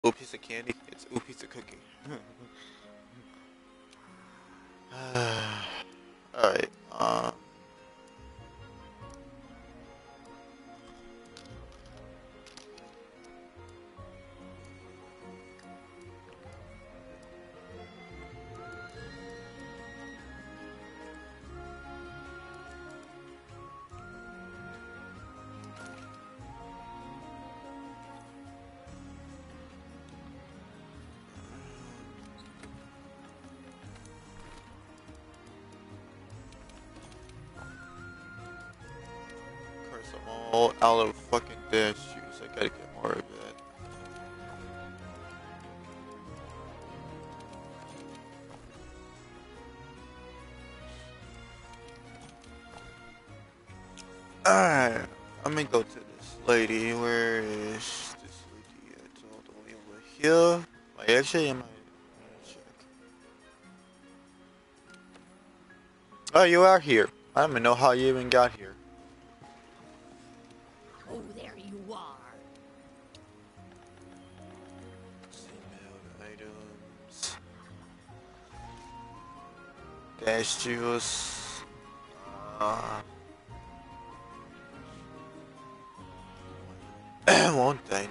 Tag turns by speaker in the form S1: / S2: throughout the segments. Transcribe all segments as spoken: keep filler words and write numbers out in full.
S1: Ooh, piece of candy. It's ooh, piece of cookie. Alright, um... Curse, I'm all out of fucking dash juice. I gotta get more of it. Alright, I'm gonna go to this lady. Where is this lady? It's all the way over here. Am I actually am I? Check. Oh, you are here. I don't even know how you even got here.
S2: Oh, there you are.
S1: Same items. Dash juice. Uh, won't they?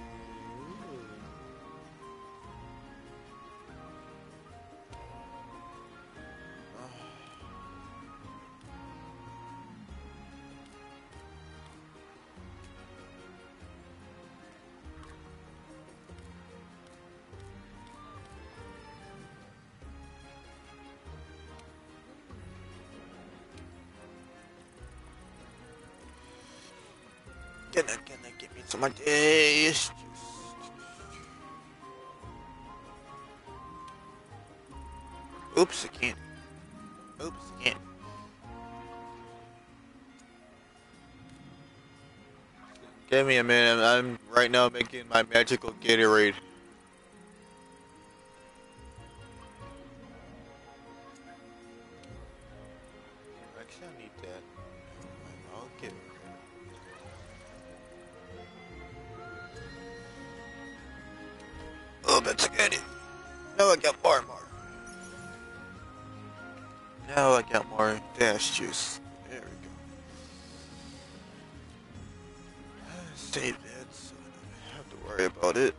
S1: Gonna, gonna give me some of this juice. Oops, again. Oops, again. Give me a minute. I'm right now making my magical Gatorade. Actually, I need that. I'll get it. Oh, that's good. Now I got more and more. Now I got more dash juice. There we go. Save that so I don't have to worry about it.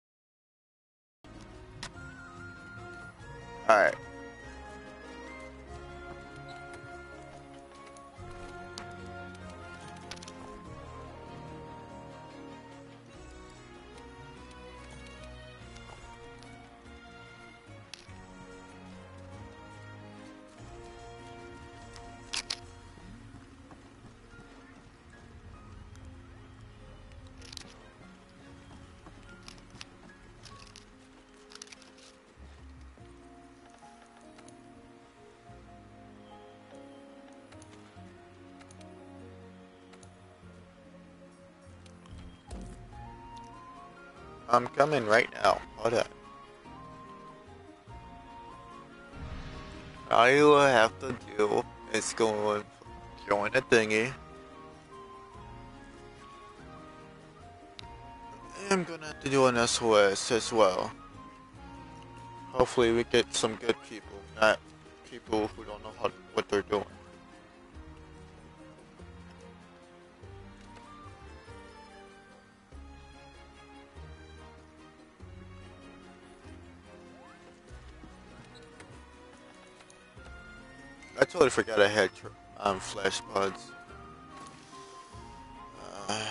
S1: Alright. I'm coming right now. Hold on. All you will have to do is go and join the thingy. I'm gonna have to do an S O S as well. Hopefully we get some good people, not people who don't know how, what they're doing. I totally forgot I had um, flash pods. Uh,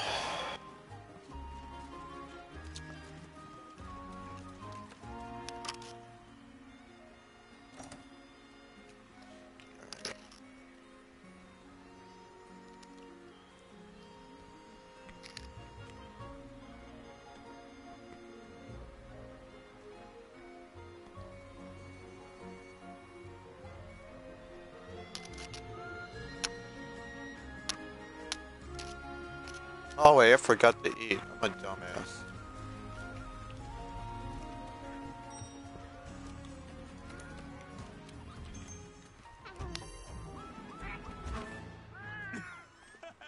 S1: oh wait, I forgot to eat. I'm a dumbass.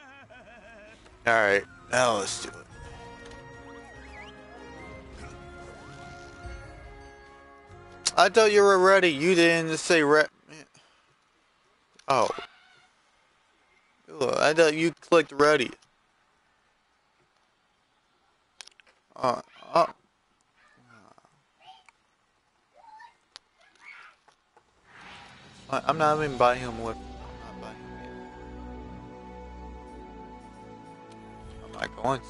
S1: Alright, now let's do it. I thought you were ready. You didn't say re- Oh. Ugh, I thought you clicked ready. Uh, oh. I- I'm not even buying him with. I'm not buying him yet. I'm not going to.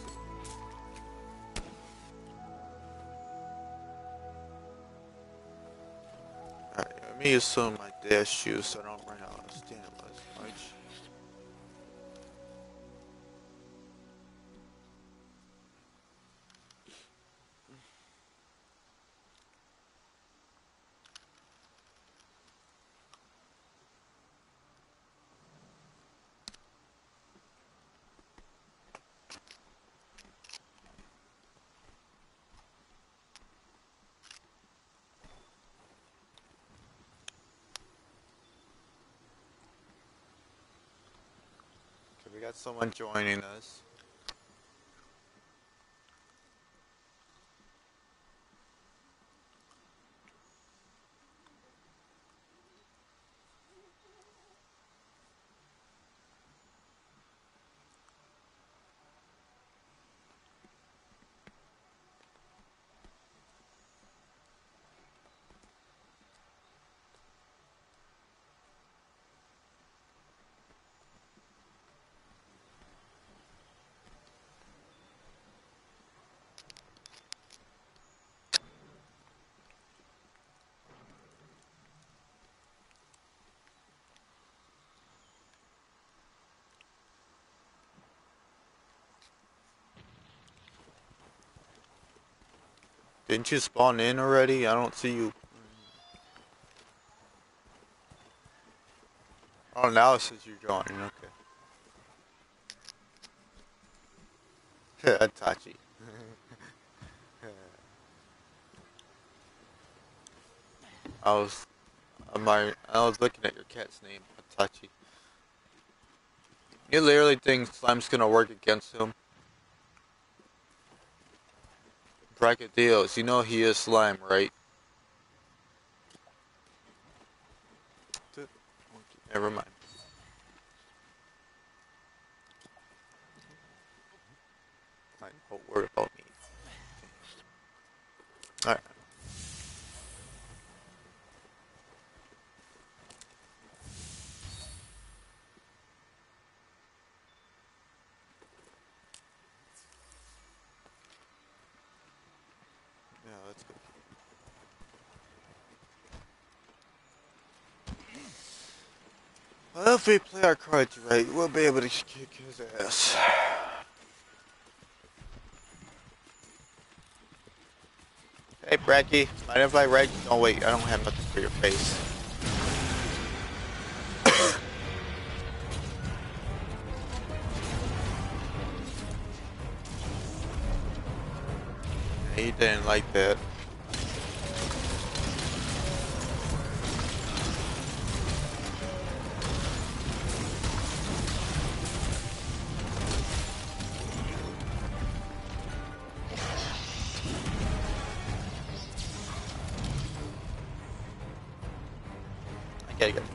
S1: Alright, let me use some of my dash shoes so I don't run out of stamina as much. Okay, we got someone joining us. Didn't you spawn in already? I don't see you. Oh, now it says you're joining. Okay. Tachi. I was, my, I was looking at your cat's name, Tachi. You literally think Slime's gonna work against him? Bracket deals. You know he is Slime, right? Never mind. I don't worry about me. Alright. Yeah, let's go. Well, if we play our cards right, we'll be able to kick his ass. Hey, Bracky. Mind if I write? No, wait. I don't have nothing for your face. He didn't like that. Okay, good.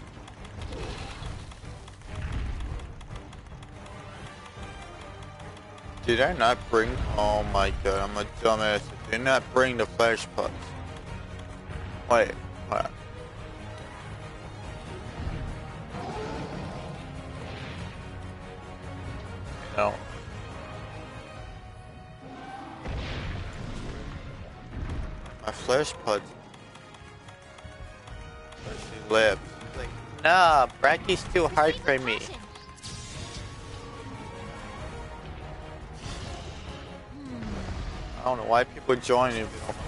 S1: Did I not bring? Oh my god, I'm a dumbass. I did not bring the flash pucks. Wait, what? No. My flash puds. She left. Like, nah, Bracky's too hard for me. I don't know why people join if you don't.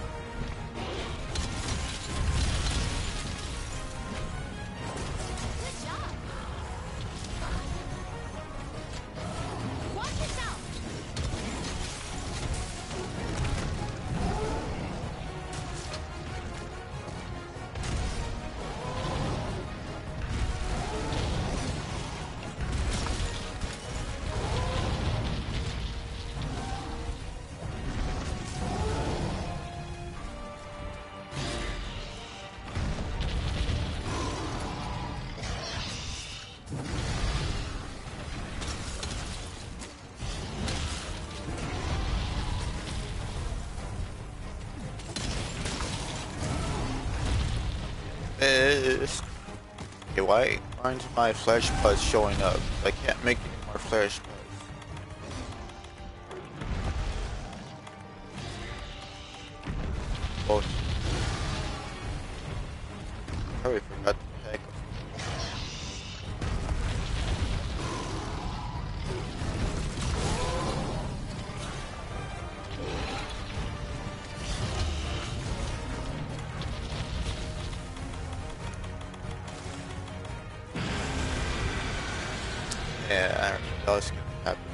S1: this. Okay, why aren't my flash buds showing up? I can't make any more flash buds. Oh, I already forgot to hack them. Yeah, I don't know what else gonna happen.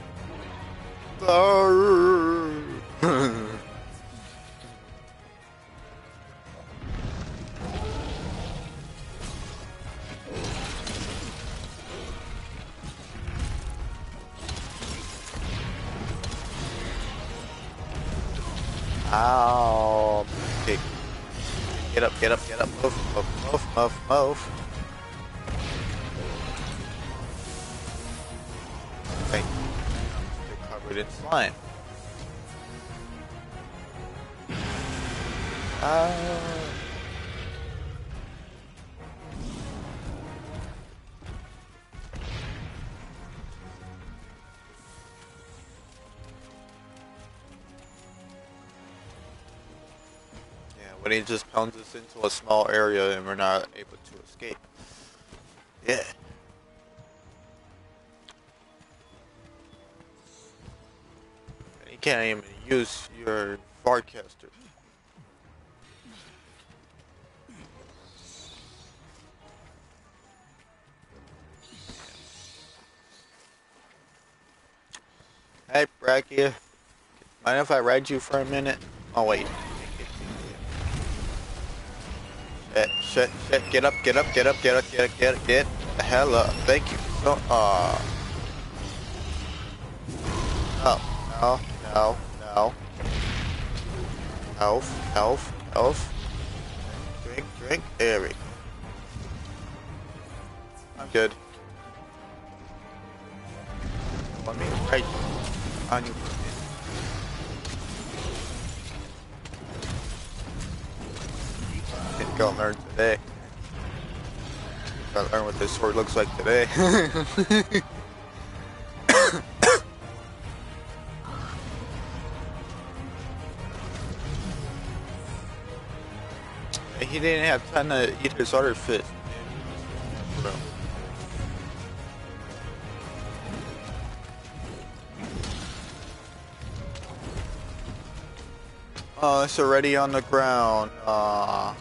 S1: Ow. Okay. Get up, get up, get up. Move, move, move, move, move. Okay. They're covered in slime. Uh... When he just pounds us into a small area and we're not able to escape. Yeah. And you can't even use your Farcaster. Hey, Brachia. Mind if I ride you for a minute? Oh, wait. Shit, shit, shit, get up, get up, get up, get up, get up, get up, get the hell up. Thank you. So, uh. Oh, no, no, no. Health, health, health. Drink, drink, there we go. I'm good. Let me right on you. Go learn today. Gotta learn what this sword looks like today. He didn't have time to eat his other fish. Oh, it's already on the ground. Aww.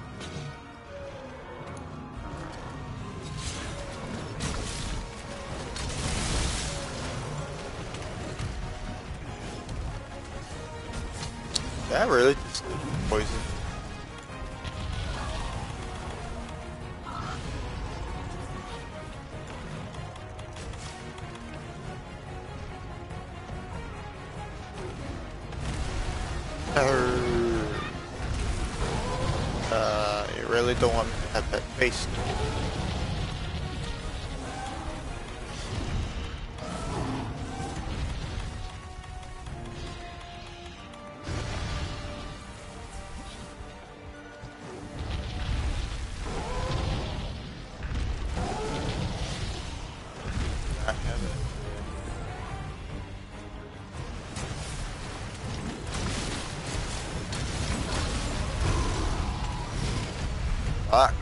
S1: That really just poison. Uh, you really don't want me to have that face. Fuck.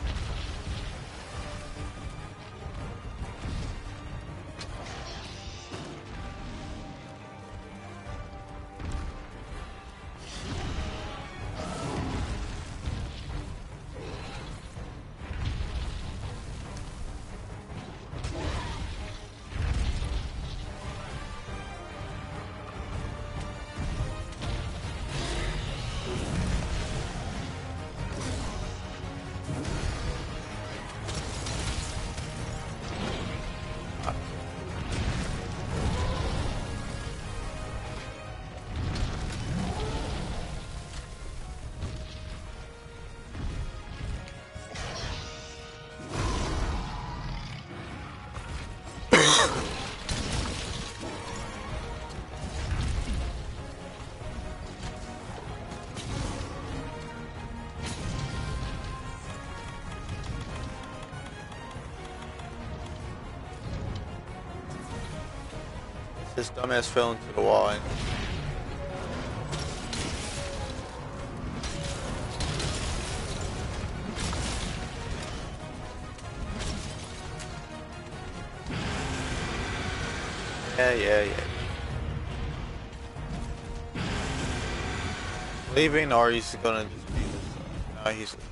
S1: This dumbass fell into the wall and yeah, yeah, yeah. Leaving or he's gonna just be this. No, he's leaving.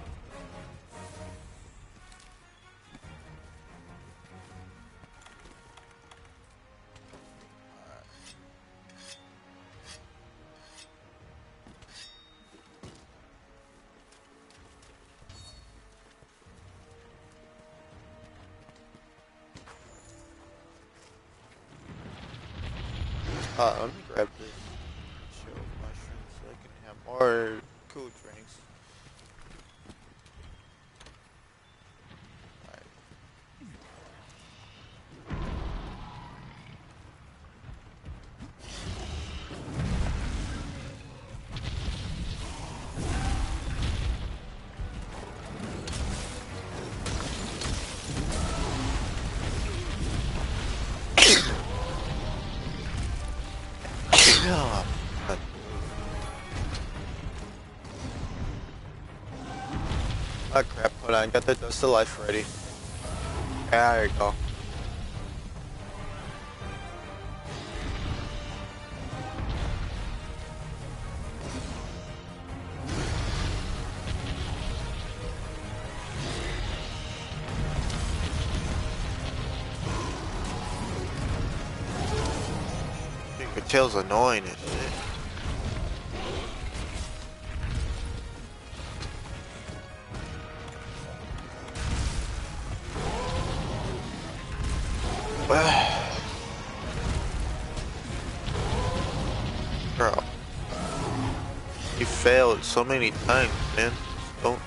S1: Uh, let me grab this chill mushroom so I can have more cool drinks. Yeah. Oh crap, hold on, got the dust of life ready. Yeah, there you go. Your tail's annoying as shit. Bro, you failed so many times, man. Just don't.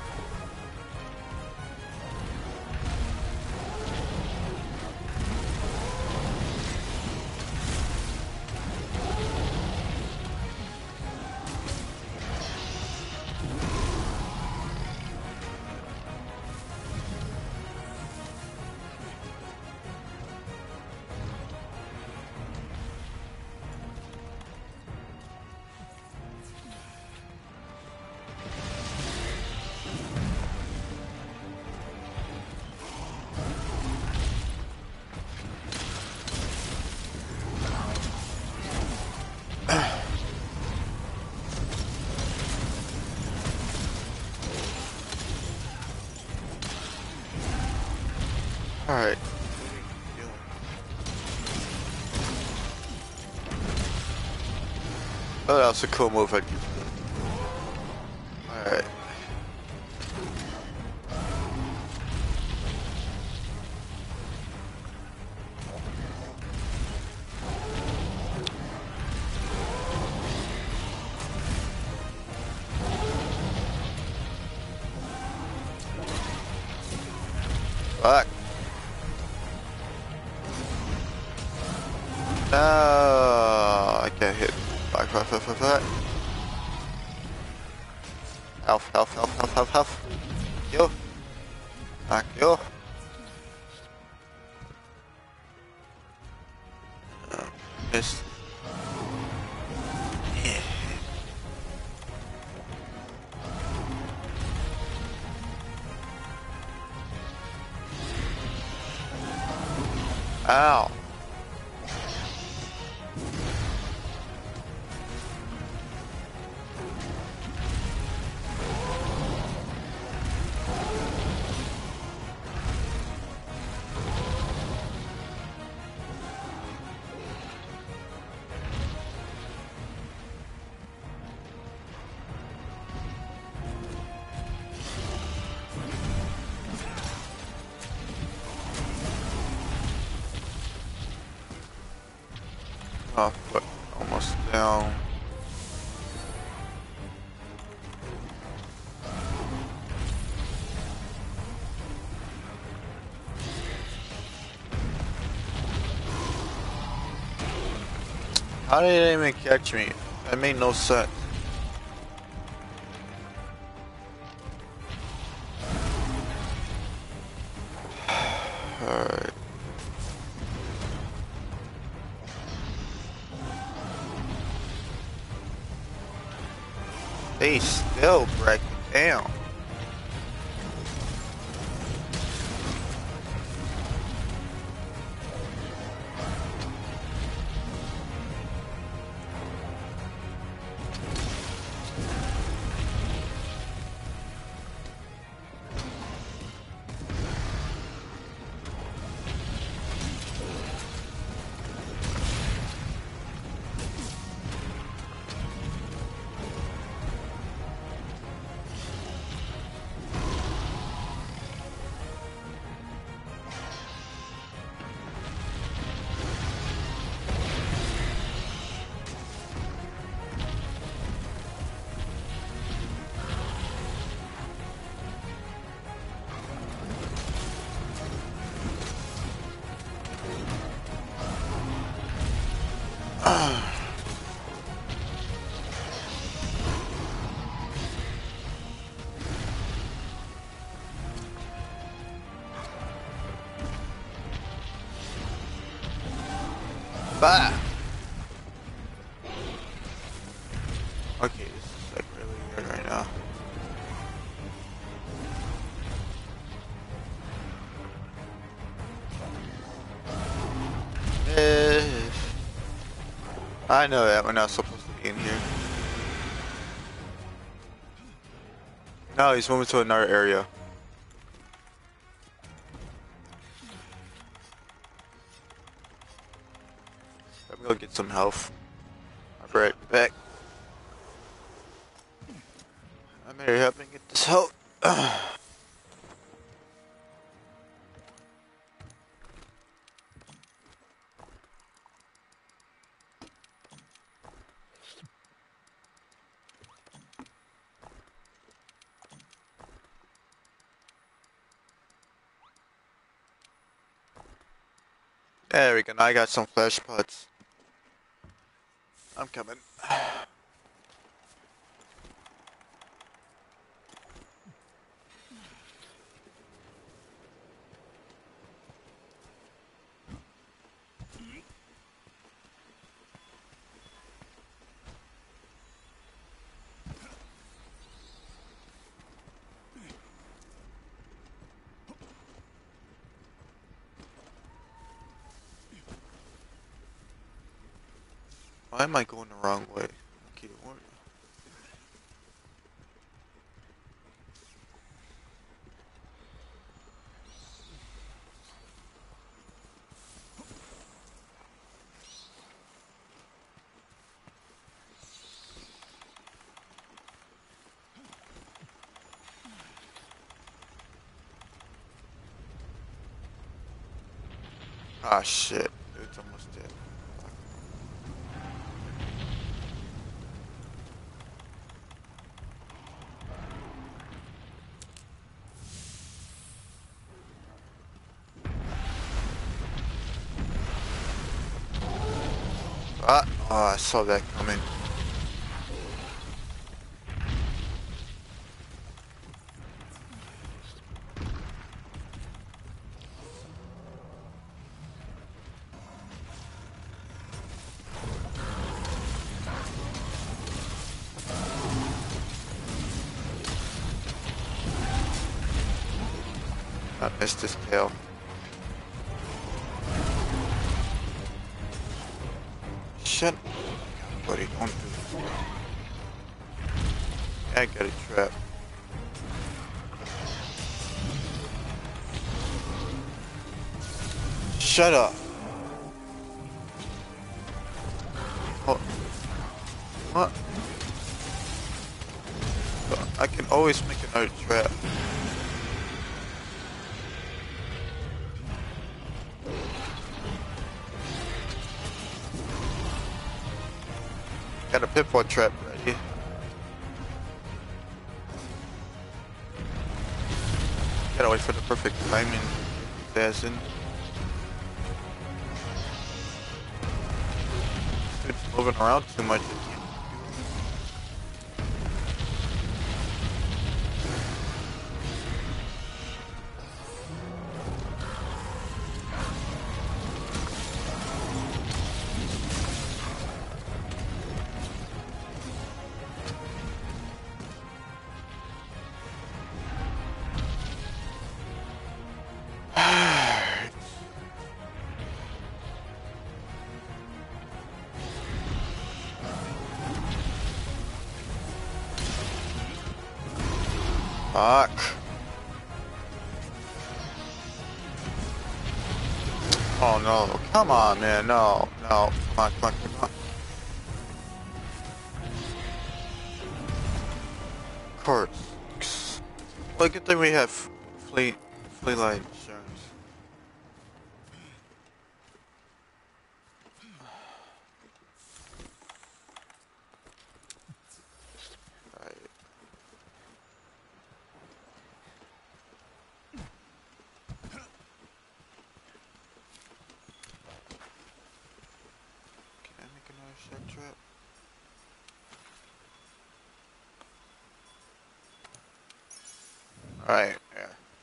S1: Alright. Oh, that was a cool move I just did. Alright. Fuck. No, I get hit. Fuck, fuck, fuck, fuck, fuck. Health, health, health, health, health, health. Yo. Fuck, yo. Oh, missed. Yeah. Ow. Oh, but almost down. How did it even catch me? That made no sense. Alright. stay still, Breck. Damn. Bah! Okay, this is like really weird right now. Eh, I know that we're not supposed to be in here. No, he's moving to another area. Let me go get some health. I'll be right back. I'm here helping get this health. There we go. Now I got some flesh pots. I'm coming. Why am I going the wrong way? Okay, what? Ah, shit. It's almost dead. Ah, oh, I saw that coming. I missed his tail. Shut up, buddy. Don't do it. I got a trap. Shut up. Oh. What? I can always make another trap. Got a pitfall trap ready. Gotta wait for the perfect timing. Assassin. It's moving around too much. Fuck. Oh no, come on man, no, no, come on, come on, come on. Of course. Well, good thing we have fleet, fleet light insurance. Right. Can I make another shark trap? Alright, yeah.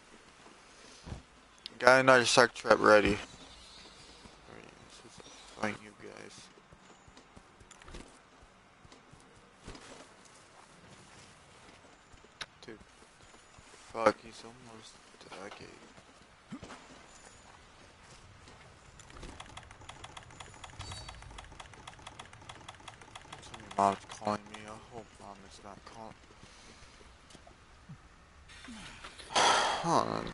S1: Got another shark trap ready. Alright, let's just find you guys. Dude. Fuck, he's almost okay. Tell me mom's calling me. I hope mom is not calling. Hold on.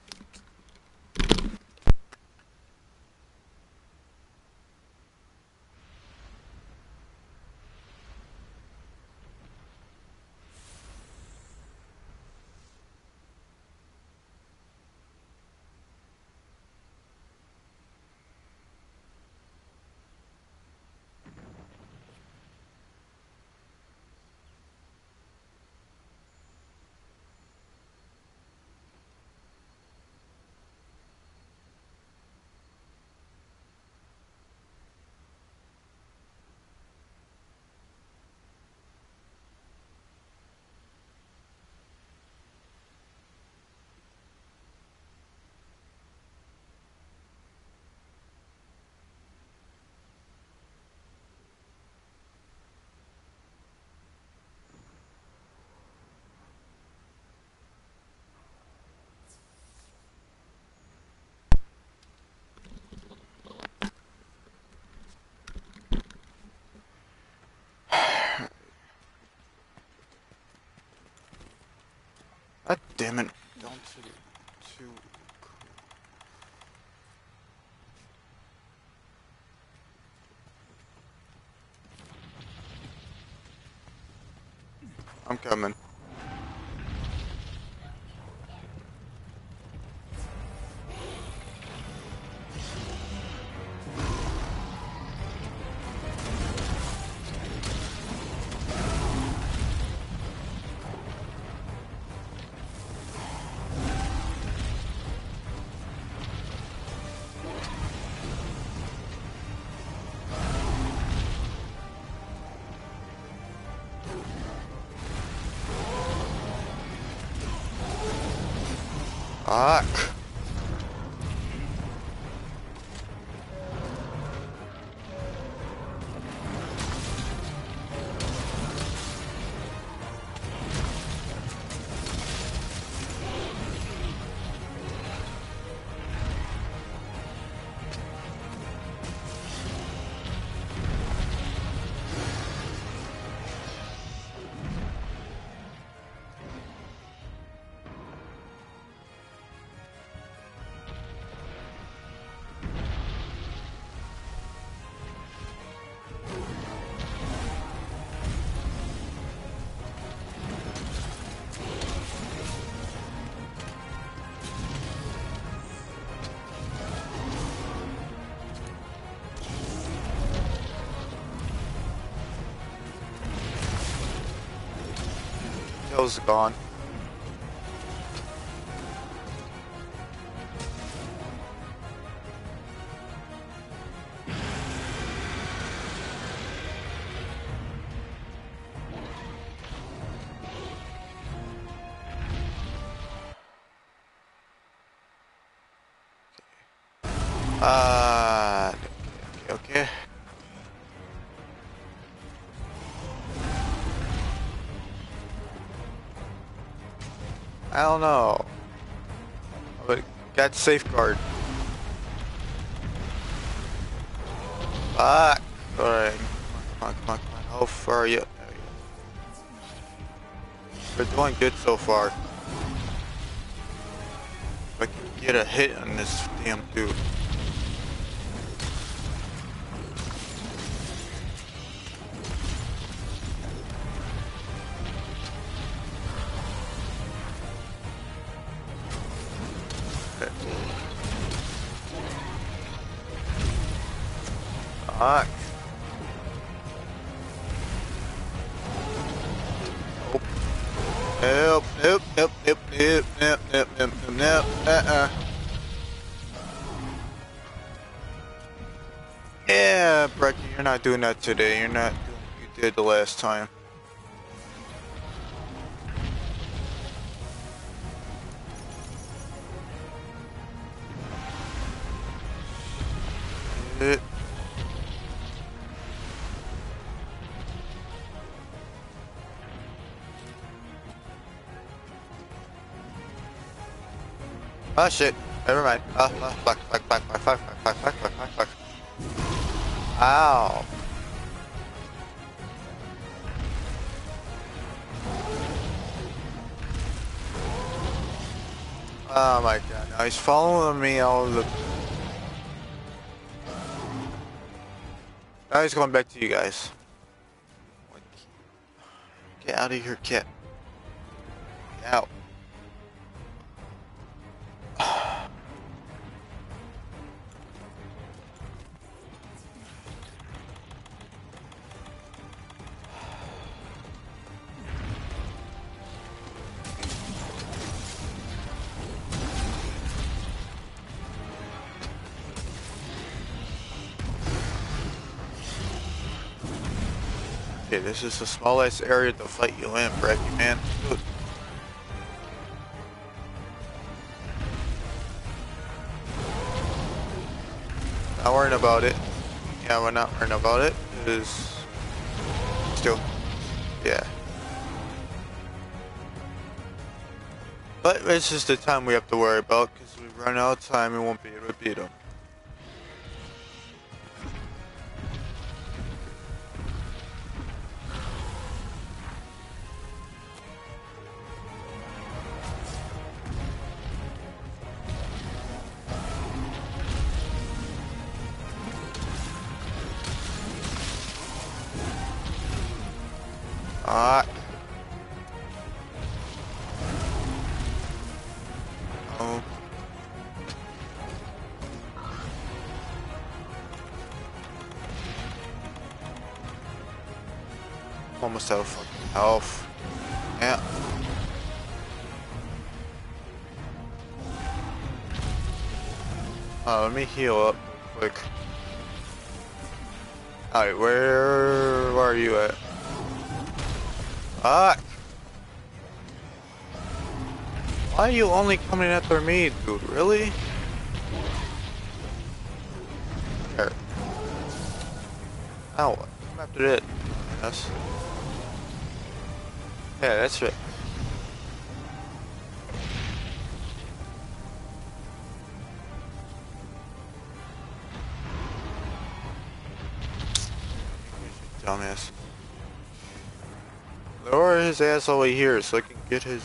S1: God damn it. Don't too, too I'm coming. Fuck. Tail's gone. Uh, okay, okay. I don't know. But got safeguard. Fuck. Alright. Come on, come on, come on. How far are you? There you go. We're doing good so far. I can get a hit on this damn dude. Fuck. Nope. Nope, nope, nope, nope, nope, nope, nope, nope, nope, uh-uh. Yeah, Brecky, you're not doing that today. You're not doing what you did the last time. It. Oh shit, never mind. Ah, uh, uh, fuck, fuck, fuck, fuck, fuck, fuck, fuck, fuck, fuck, fuck. Ow. Oh my god, now he's following me all the... Now he's going back to you guys. Get out of here, kid. Get out. Okay, this is the smallest area to fight you in, Brecky, man. Dude. Not worrying about it. Yeah, we're not worrying about it. It is still, yeah. But it's just the time we have to worry about, because we run out of time, we won't be able to beat them. Ah. Oh. Almost out of fucking health. Yeah. Oh, let me heal up real quick. Alright, where, where are you at? Fuck! Why are you only coming after me, dude? Really? There. Now what? Come after it. Yes. Yeah, that's right. Dumbass. Lower his ass over here so I can get his...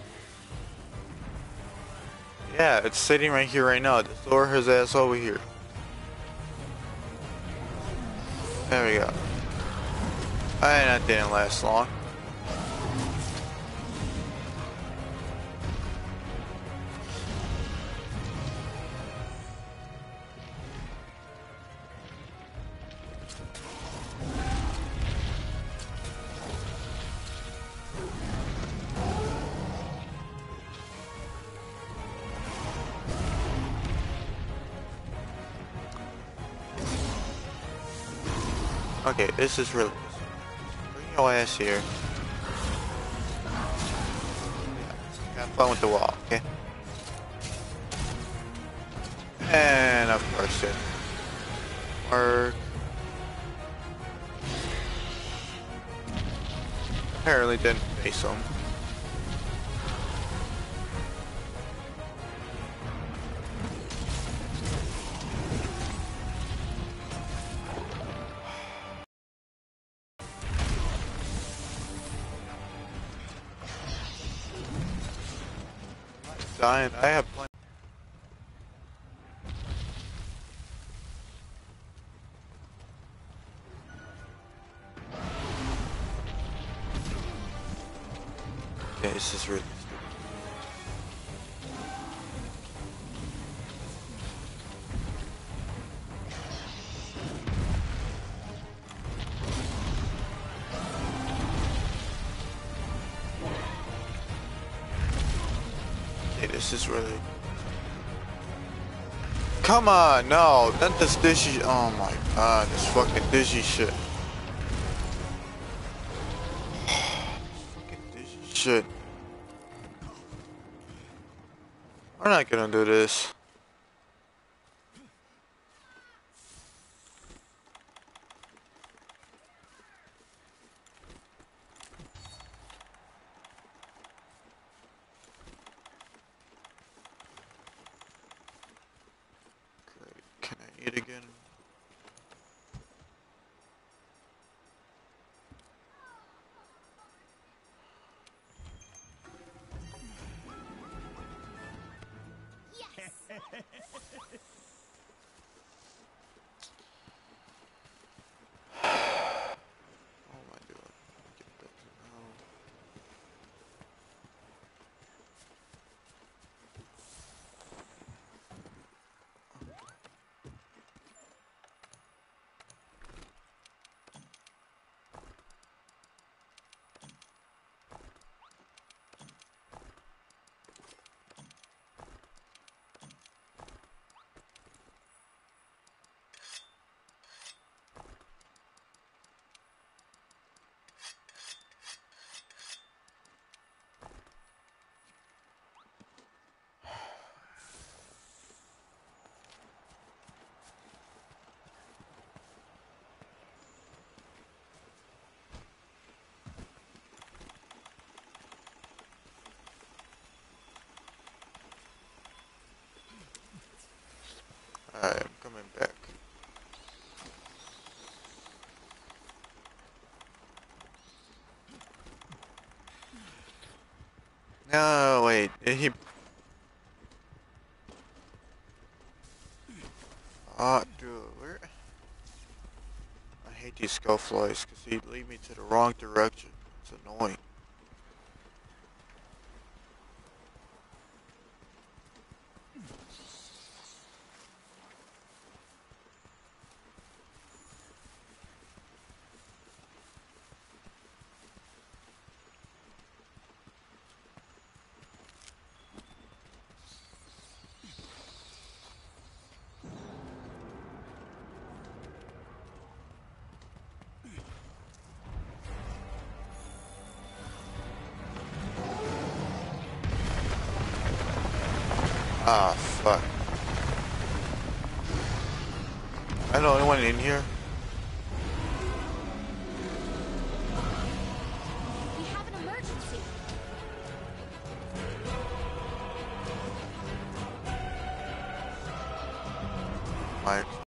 S1: Yeah, it's sitting right here right now. Just lower his ass over here. There we go. And that didn't last long. Okay, this is really... Bring your ass here. Have fun with the wall, okay? And of course it work. Apparently didn't face him. Dying. I have plenty. Hey, this is really. Come on, no, not this dishy. Oh my god, this fucking dishy shit. Fucking dishy shit. We're not gonna do this. Great. Can I eat again? What am I doing? Get back to now. Alright, I'm coming back. No, wait. Did he? Ah, dude, where? I hate these skull flies because they lead me to the wrong direction. It's annoying. Ah, fuck. I know anyone in here?
S2: We have an emergency.
S1: Mike.